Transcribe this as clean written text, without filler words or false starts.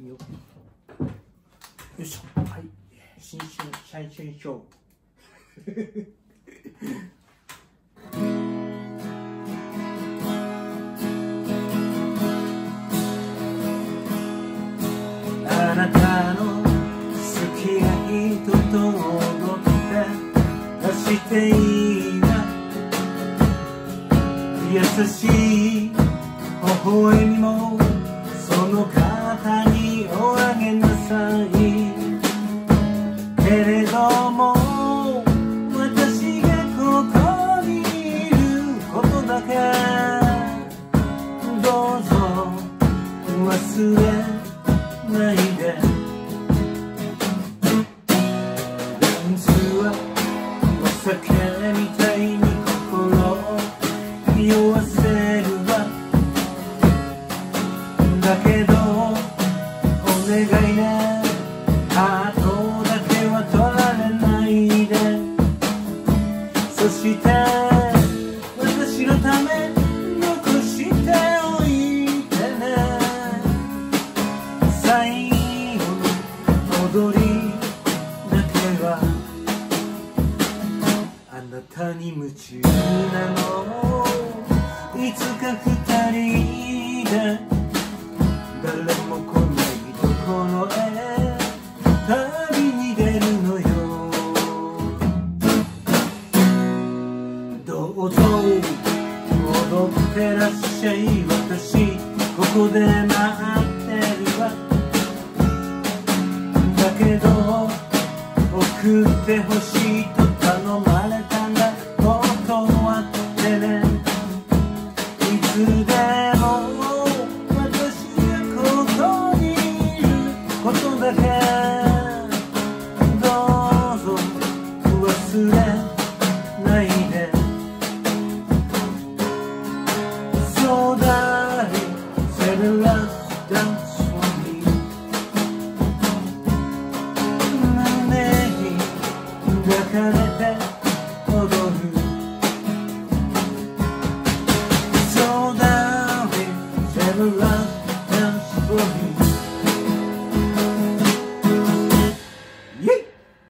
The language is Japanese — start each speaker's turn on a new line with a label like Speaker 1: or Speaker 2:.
Speaker 1: いよ。よいしょ。はい。新春シャンションショー。あなたの好きが人と踊って走っていいわ。優しい微笑みもその肩におあげなさい。けれども私がここにいることだけどうぞ忘れないで。ダンスはお酒みたいに心を酔わせるわ。だけどお願いね、ハートだけは取られないで。そして私のため残しておいてね。最後の踊りだけはあなたに夢中なの。いつか二人で誰も来ないところへ旅に出るのよ。どうぞ踊ってらっしゃい。私ここで待ってるわ。だけど送ってほしいと頼まれたら断ってね。いつでも私がここにいること